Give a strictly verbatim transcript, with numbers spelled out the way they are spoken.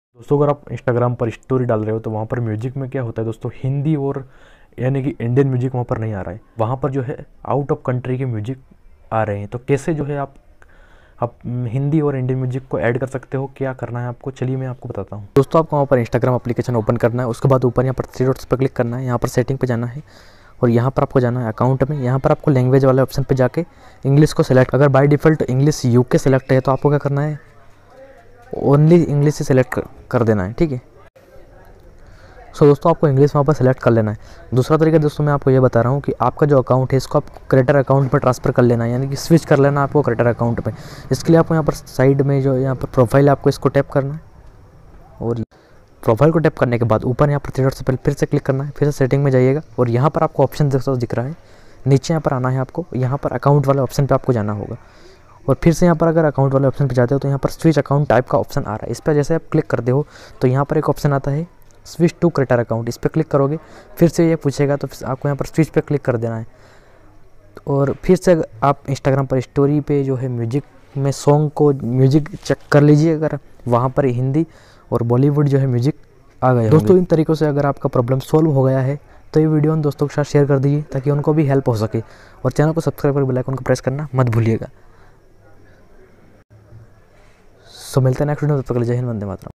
दोस्तों अगर आप इंस्टाग्राम पर स्टोरी डाल रहे हो तो वहाँ पर म्यूजिक में क्या होता है दोस्तों, हिंदी और यानी कि इंडियन म्यूजिक वहाँ पर नहीं आ रहा है, वहाँ पर जो है आउट ऑफ कंट्री के म्यूजिक आ रहे हैं। तो कैसे जो है आप आप हिंदी और इंडियन म्यूजिक को ऐड कर सकते हो, क्या करना है आपको, चलिए मैं आपको बताता हूँ। दोस्तों आपको वहाँ पर इंस्टाग्राम एप्लीकेशन ओपन करना है, उसके बाद ऊपर यहाँ पर थ्री डॉट्स पर क्लिक करना है, यहाँ पर सेटिंग पे जाना है और यहाँ पर आपको जाना है अकाउंट में। यहाँ पर आपको लैंग्वेज वाले ऑप्शन पे जाके इंग्लिश को सिलेक्ट, अगर by default English UK select है तो आपको क्या करना है, ओनली इंग्लिश से सिलेक्ट कर देना है, ठीक है। सो दोस्तों आपको इंग्लिश वहाँ पर सेलेक्ट कर लेना है। दूसरा तरीका दोस्तों मैं आपको ये बता रहा हूँ कि आपका जो अकाउंट है इसको आप क्रिएटर अकाउंट पर ट्रांसफ़र कर लेना है, यानी कि स्विच कर लेना आपको क्रिएटर अकाउंट पे। इसके लिए आपको यहाँ पर साइड में जो यहाँ पर प्रोफाइल है आपको इसको टैप करना है और प्रोफाइल को टैप करने के बाद ऊपर यहाँ पर थ्री डॉट से फिर से क्लिक करना है, फिर से सेटिंग में जाइएगा और यहाँ पर आपको ऑप्शन दोस्तों दिख रहा है, नीचे यहाँ पर आना है आपको, यहाँ पर अकाउंट वाले ऑप्शन पर आपको जाना होगा और फिर से यहाँ पर अगर अकाउंट वाले ऑप्शन पे जाते हो तो यहाँ पर स्विच अकाउंट टाइप का ऑप्शन आ रहा है। इस पर जैसे आप क्लिक करते हो तो यहाँ पर एक ऑप्शन आता है स्विच टू क्रिएटर अकाउंट, इस पर क्लिक करोगे फिर से ये पूछेगा तो आपको यहाँ पर स्विच पे क्लिक कर देना है और फिर से आप इंस्टाग्राम पर स्टोरी पे जो है म्यूजिक में सॉन्ग को म्यूजिक चेक कर लीजिए, अगर वहाँ पर हिंदी और बॉलीवुड जो है म्यूजिक आ गए दोस्तों। इन तरीक़ों से अगर आपका प्रॉब्लम सॉल्व हो गया है तो ये वीडियो उन दोस्तों के साथ शेयर कर दीजिए ताकि उनको भी हेल्प हो सके और चैनल को सब्सक्राइब कर बेल आइकन को प्रेस करना मत भूलिएगा। सो मिलते हैं नेक्स्ट वीडियो में, तब तक के लिए जय हिंद, वंदे मातरम।